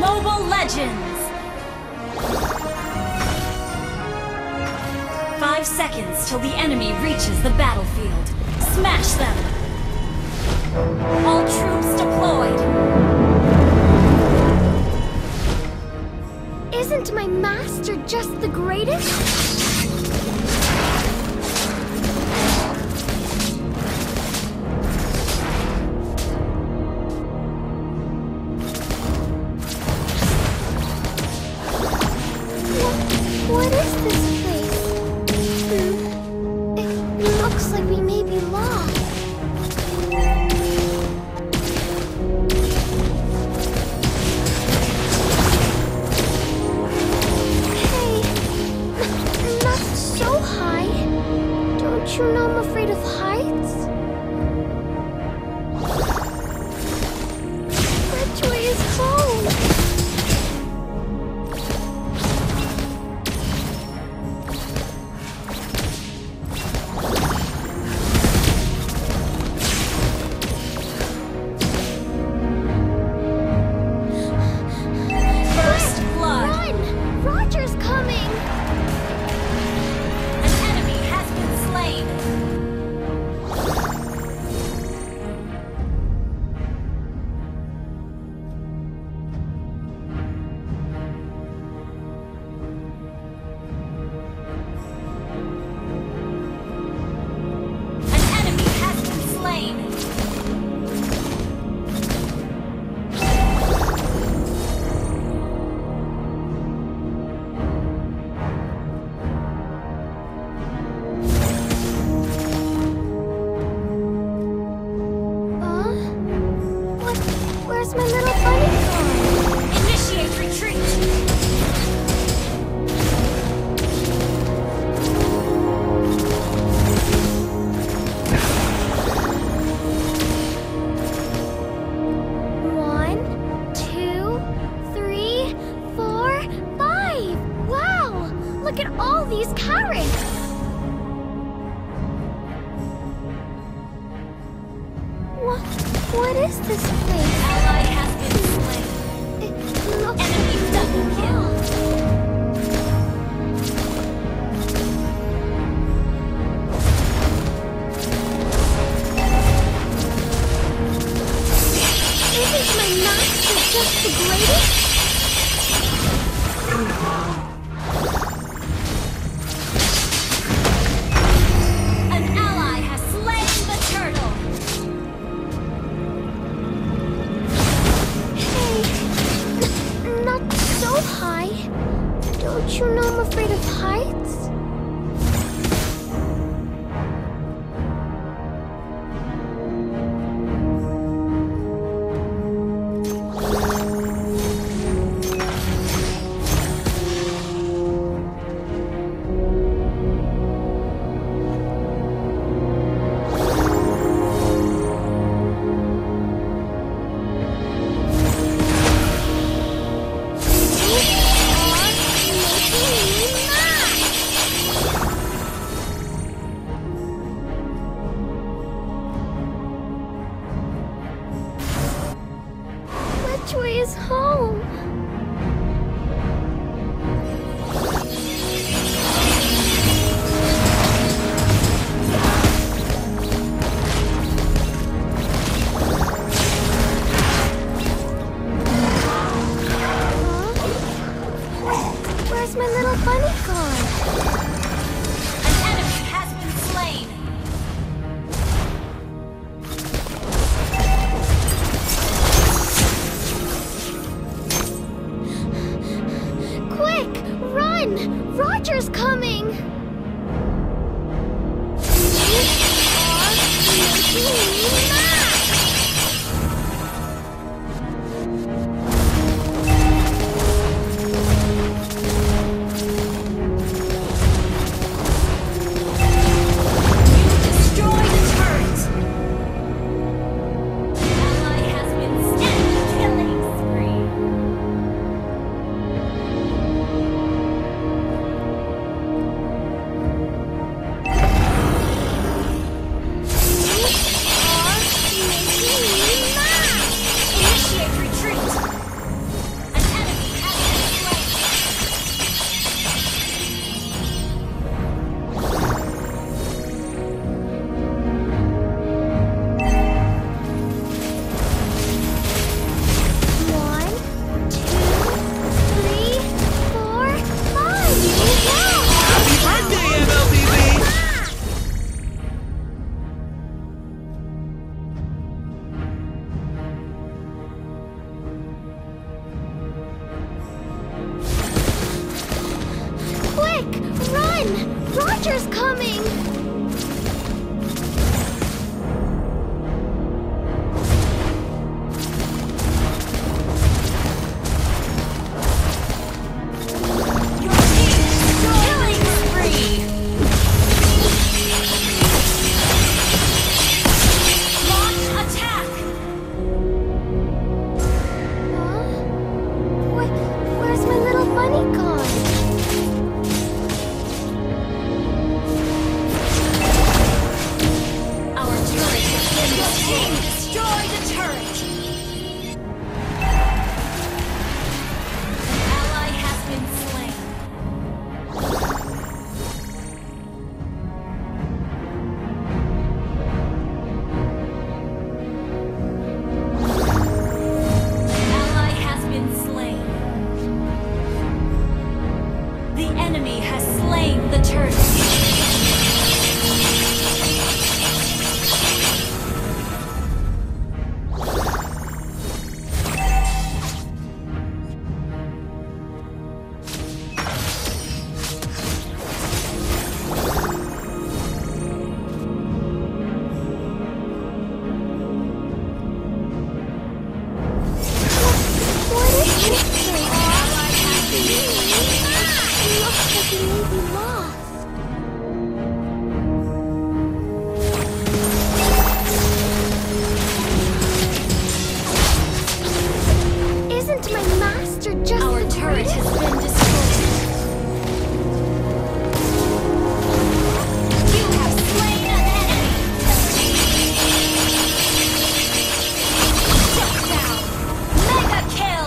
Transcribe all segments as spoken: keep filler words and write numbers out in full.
Mobile Legends! Five seconds till the enemy reaches the battlefield. Smash them! All troops deployed! Isn't my master just the greatest? What is this place? Hmm. It looks like we may be lost. Hey, not so high. Don't you know I'm afraid of heights? Which way is home? Where's my little bunny gone? Initiate retreat! One, two, three, four, five! Wow! Look at all these carrots! What? What is this place? Ally has been slain. It looks Enemy like double kill. Isn't my master just the greatest? An ally has slain the turtle. Hey, not so high. Don't you know I'm afraid of heights? Which way is home? Huh? Where's my little bunny gone? An enemy has been slain. Quick! Run! Roger's coming! You are making me mad! Destroy the turret. Ally has been slain. Killing spree. Roger's coming! Your team is killing spree! Launch attack! Huh? What? Where's my little bunny gone? Our turret has been Your team destroyed a turret! An ally has been slain. An ally has been slain. The enemy has slain the turret. What is this thing? It looks like it may be lost. Isn't my master just Our the turret greatest? has been destroyed. You have slain an enemy. Shut down. Mega kill.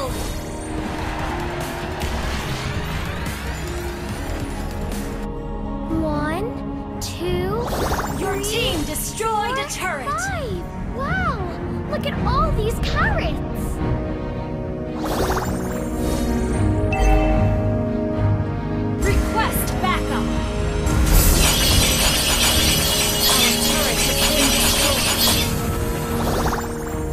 One, two, Your three, team destroyed a four, turret. five. Wow! Look at all these carrots! Request backup. Our turret has been destroyed.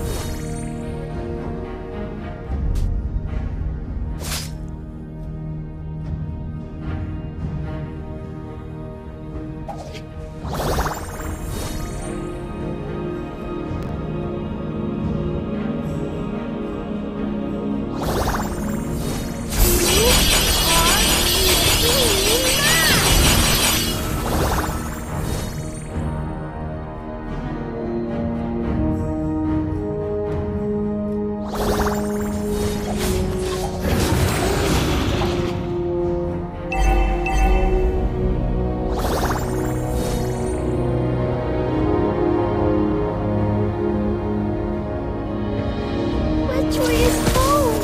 Which way is home?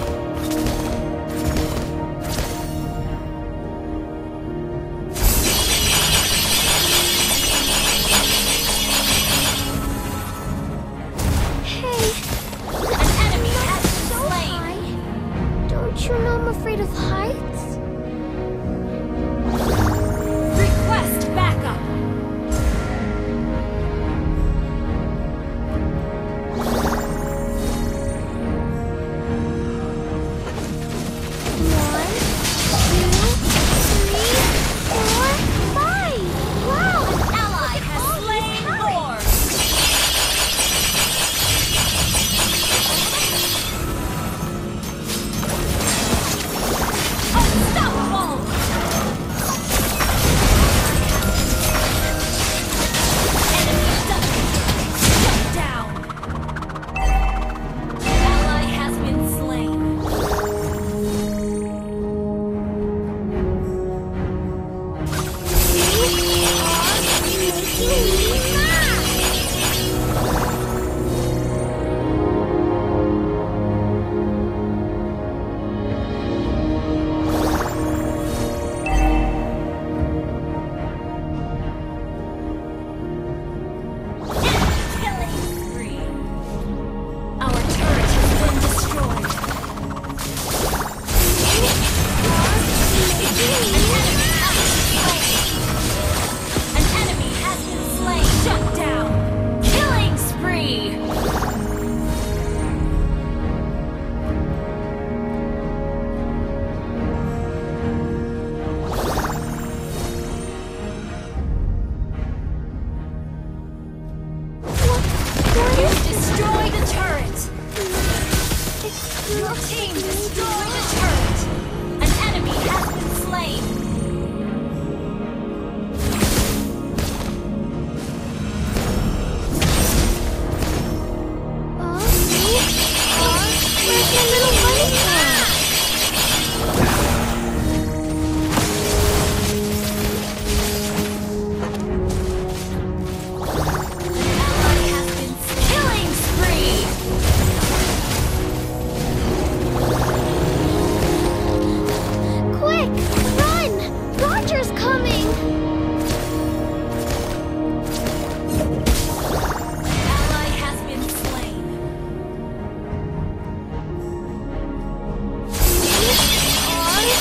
Hey, An enemy has been so slain. high. Don't you know I'm afraid of heights? Request backup. One, two, three, four, five. Wow! An ally has slain Lord. Unstoppable.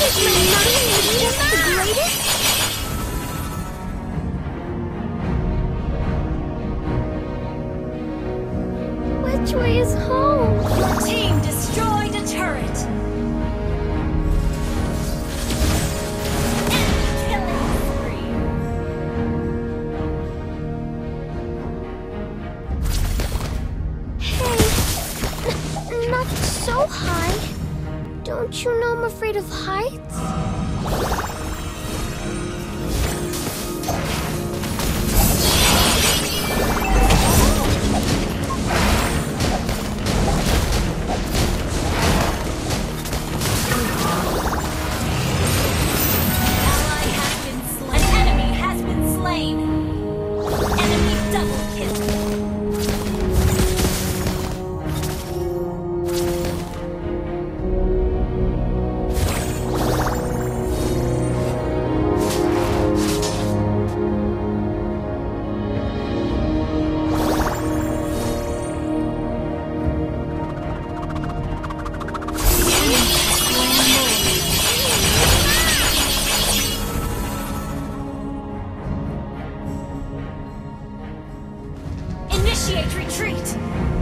my master just the greatest? Which way is home? Your team destroyed a turret. Enemy killing spree. Hey, not so high. Don't you know I'm afraid of heights? Initiate retreat!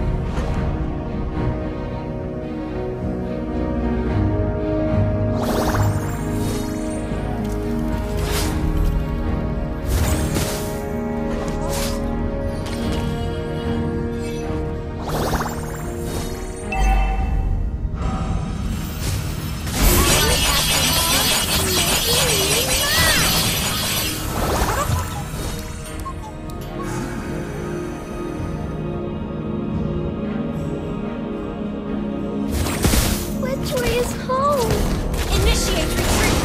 Which way is home? Initiate retreat!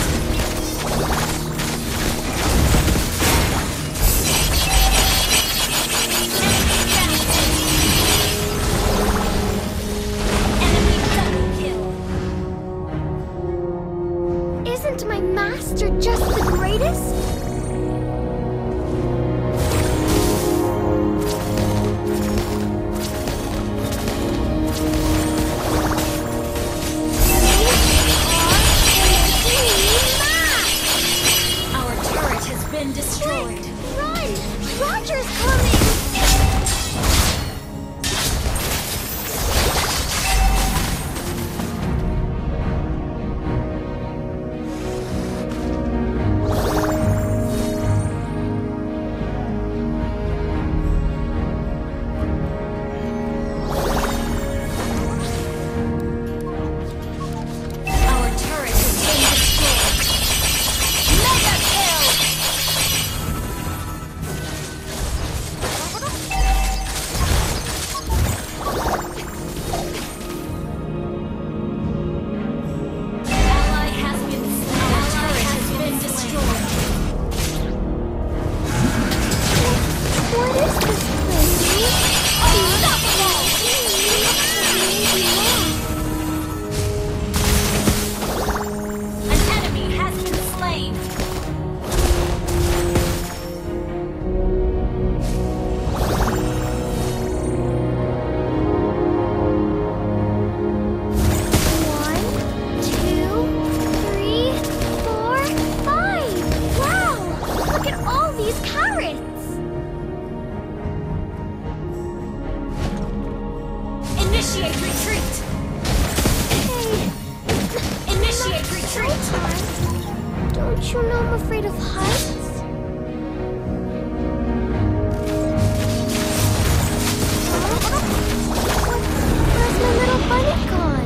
Enemy double kill! Isn't my master just the greatest? Our turret has been destroyed. Run! Roger's coming! Our turret has been destroyed. Mega kill! Ally has been slain. Our turret has been destroyed. What is this place? Unstoppable! An enemy has been slain. One, two, three, four, five. Wow! Look at all these carrots! Initiate retreat! Hey, Initiate retreat! don't you know I'm afraid of heights? Where's my little bunny gone?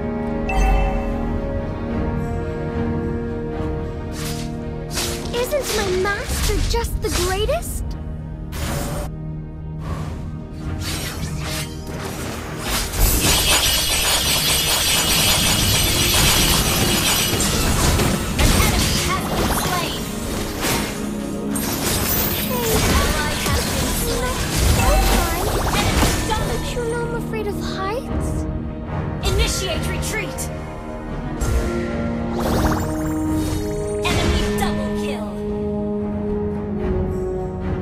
Isn't my master just the greatest? An enemy has been slain. Hey, Ally has been slain. so fine. Enemy double Don't you know I'm afraid of heights? Initiate retreat! Enemy double kill!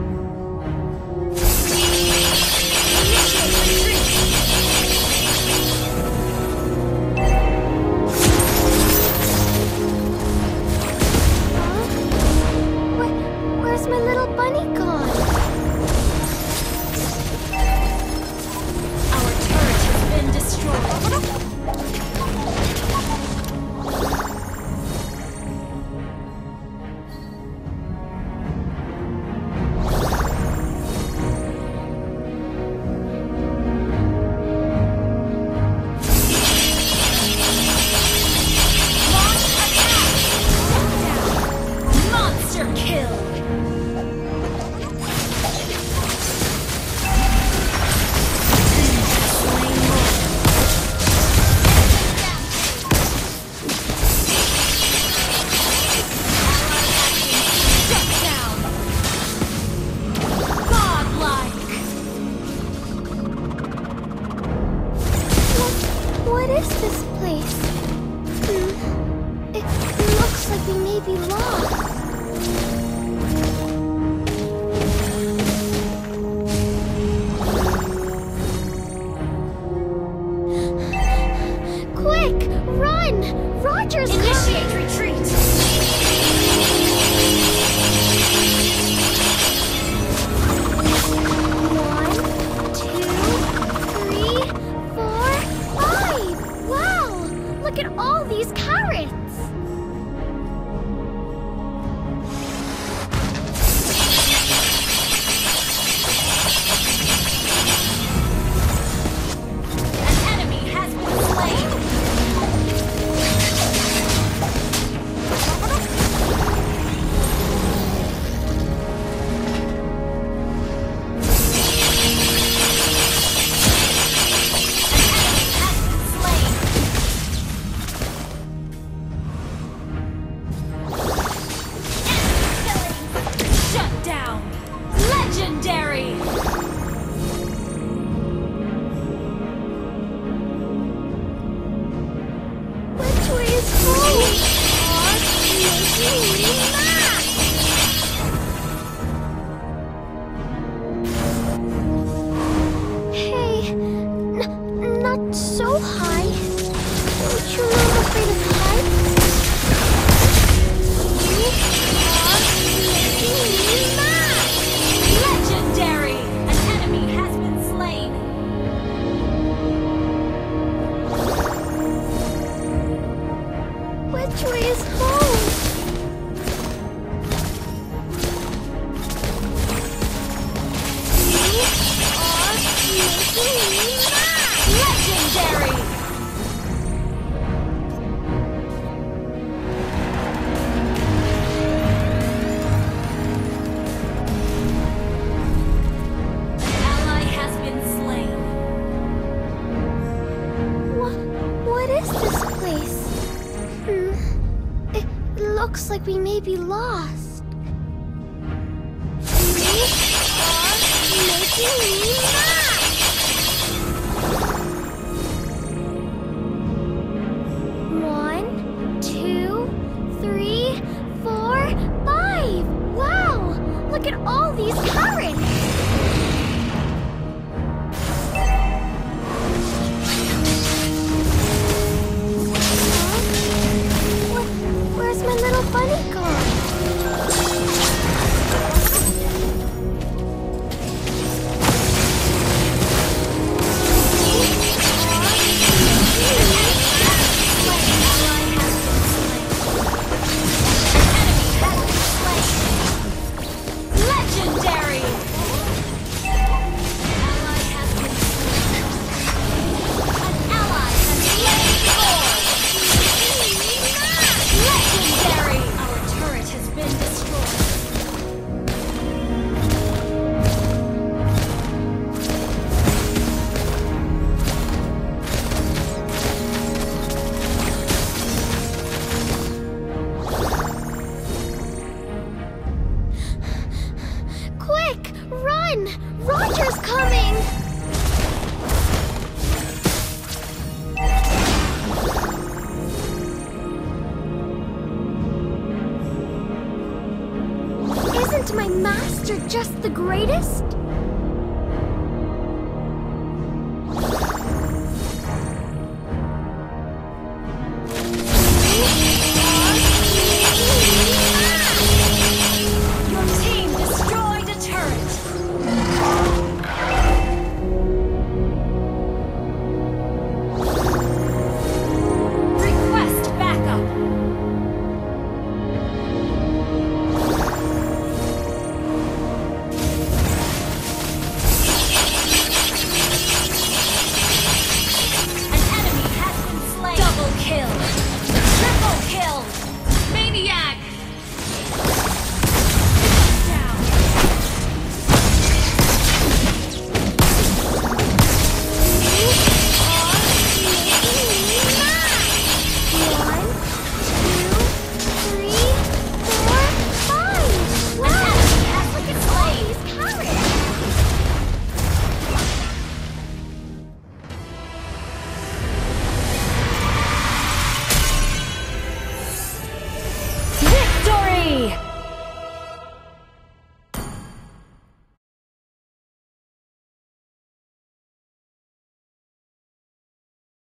looks like we may be lost. Quick! Run! Roger's Initiate coming! retreat! One, two, three, four, five! Wow! Look at all these carrots! An enemy has been slain! Shut down! Legendary! Which way is home? Aw, making me mad! Hey, n not so high. Don't you know I'm afraid of heights? You are making me mad! Legendary! An enemy has been slain! Which way is home? You are making me mad! Legendary! An ally has been slain. What, what is this place? Hmm. It looks like we may be lost. You are making me mad! One, two, three, four, five! Wow! Look at all these carrots! Where- Where's my little bunny gone? Legendary! Ally has been slain. An ally has slain Legendary! Our turret has been destroyed. Quick! Run! Roger's coming! Isn't my master just the greatest? Your team destroyed a turret. Request backup. An enemy has been slain. Double kill. Triple kill. Maniac.